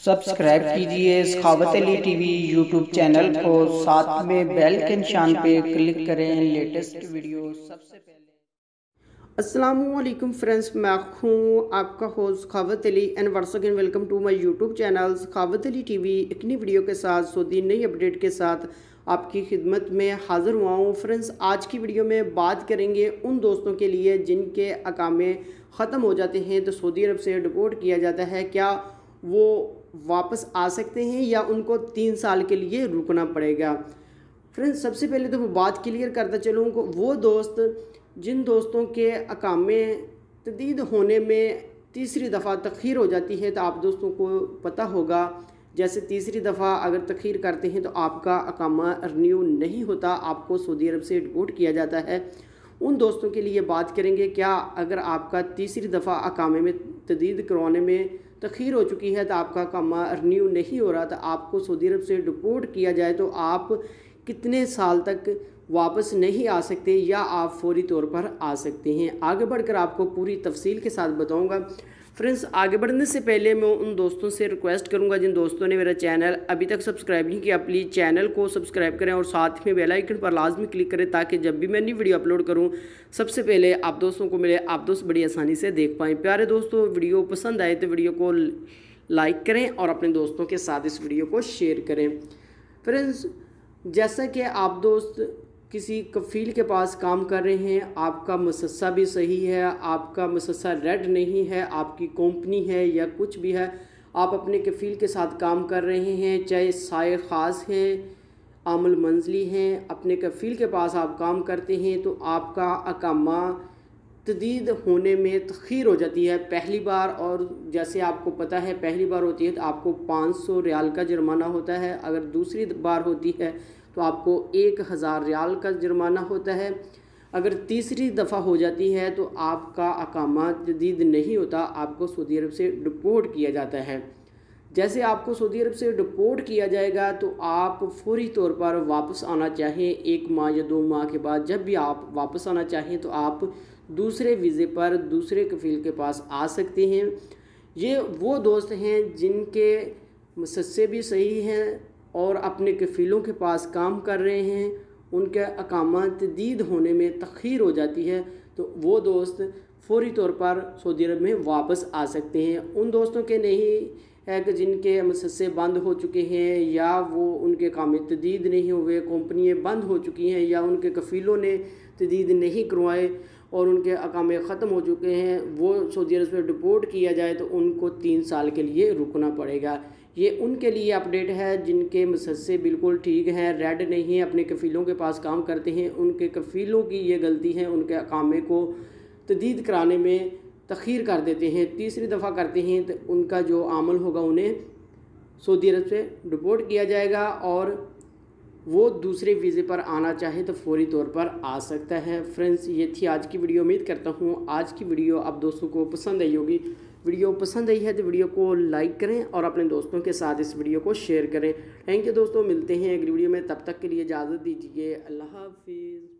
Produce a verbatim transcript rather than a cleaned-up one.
Subscribe कीजिए Sakhawat Ali TV YouTube channel को, साथ में बेल के निशान पे क्लिक करें लेटेस्ट वीडियो सबसे पहले। अस्सलामुअलैकुम फ्रेंड्स, मैं हूँ आपका host Sakhawat Ali and once again welcome to my YouTube channel Sakhawat Ali TV. एक नई वीडियो के साथ सऊदी नई अपडेट के साथ आपकी खिदमत में हाज़िर हुआ हूँ। फ्रेंड्स, आज की वीडियो में बात करेंगे उन दोस्तों के लिए जिनके अकामे ख़त्म हो जाते हैं तो सऊदी अरब से डिपोर्ट किया जाता है, क्या वो वापस आ सकते हैं या उनको तीन साल के लिए रुकना पड़ेगा। फ्रेंड्स, सबसे पहले तो मैं बात क्लियर करता चलूँ, वो दोस्त जिन दोस्तों के अकामे तदीद होने में तीसरी दफ़ा तख़ीर हो जाती है, तो आप दोस्तों को पता होगा जैसे तीसरी दफ़ा अगर तख़ीर करते हैं तो आपका अकामा रिन्यू नहीं होता, आपको सऊदी अरब से डिपोर्ट किया जाता है। उन दोस्तों के लिए बात करेंगे, क्या अगर आपका तीसरी दफ़ा अकामे में तदीद करवाने में तख़ीर हो चुकी है तो आपका अकामा रिन्यू नहीं हो रहा, तो आपको सऊदी अरब से डिपोर्ट किया जाए तो आप कितने साल तक वापस नहीं आ सकते या आप फौरी तौर पर आ सकते हैं। आगे बढ़कर आपको पूरी तफसील के साथ बताऊंगा। फ्रेंड्स, आगे बढ़ने से पहले मैं उन दोस्तों से रिक्वेस्ट करूंगा जिन दोस्तों ने मेरा चैनल अभी तक सब्सक्राइब नहीं किया, प्लीज़ चैनल को सब्सक्राइब करें और साथ में बेल आइकन पर लाजमी क्लिक करें ताकि जब भी मैं नई वीडियो अपलोड करूं सबसे पहले आप दोस्तों को मिले, आप दोस्त बड़ी आसानी से देख पाएँ। प्यारे दोस्तों, वीडियो पसंद आए तो वीडियो को लाइक करें और अपने दोस्तों के साथ इस वीडियो को शेयर करें। फ्रेंड्स, जैसा कि आप दोस्त किसी कफ़ील के पास काम कर रहे हैं, आपका मुसस्सा भी सही है, आपका मुसस्सा रेड नहीं है, आपकी कंपनी है या कुछ भी है, आप अपने कफ़ील के साथ काम कर रहे हैं, चाहे साए ख़ास हैं, आमल मंजली हैं, अपने कफ़ील के पास आप काम करते हैं तो आपका अकामा तदीद होने में तख़ीर हो जाती है पहली बार। और जैसे आपको पता है पहली बार होती है तो आपको पाँच सौ रियाल का जुर्माना होता है, अगर दूसरी बार होती है तो आपको एक हज़ार रियाल का जुर्माना होता है, अगर तीसरी दफ़ा हो जाती है तो आपका अकामा जदीद नहीं होता, आपको सऊदी अरब से डिपोर्ट किया जाता है। जैसे आपको सऊदी अरब से डिपोर्ट किया जाएगा तो आप फौरी तौर पर वापस आना चाहें, एक माह या दो माह के बाद जब भी आप वापस आना चाहें तो आप दूसरे वीज़े पर दूसरे कफ़ील के पास आ सकते हैं। ये वो दोस्त हैं जिनके मुसस्से भी सही हैं और अपने कफ़ीलों के पास काम कर रहे हैं, उनके अकामा तदीद होने में तख़ीर हो जाती है तो वो दोस्त फौरी तौर पर सऊदी अरब में वापस आ सकते हैं। उन दोस्तों के नहीं है कि जिनके मुसस्से बंद हो चुके हैं या वो उनके अकामे तदीद नहीं हुए, कंपनियाँ बंद हो चुकी हैं या उनके कफ़ीलों ने तदीद नहीं करवाए और उनके अकामे ख़त्म हो चुके हैं, वो सऊदी अरब से डिपोर्ट किया जाए तो उनको तीन साल के लिए रुकना पड़ेगा। ये उनके लिए अपडेट है जिनके मुसस्से बिल्कुल ठीक हैं, रेड नहीं है, अपने कफ़ीलों के पास काम करते हैं, उनके कफ़ीलों की ये गलती है, उनके अकामे को तदीद कराने में तख़ीर कर देते हैं, तीसरी दफ़ा करते हैं तो उनका जो अमल होगा उन्हें सऊदी अरब से डिपोर्ट किया जाएगा और वो दूसरे वीज़े पर आना चाहे तो फौरी तौर पर आ सकता है। फ्रेंड्स, ये थी आज की वीडियो। उम्मीद करता हूँ आज की वीडियो आप दोस्तों को पसंद आई होगी। वीडियो पसंद आई है तो वीडियो को लाइक करें और अपने दोस्तों के साथ इस वीडियो को शेयर करें। थैंक यू दोस्तों, मिलते हैं अगली वीडियो में, तब तक के लिए इजाज़त दीजिए। अल्लाह हाफिज़।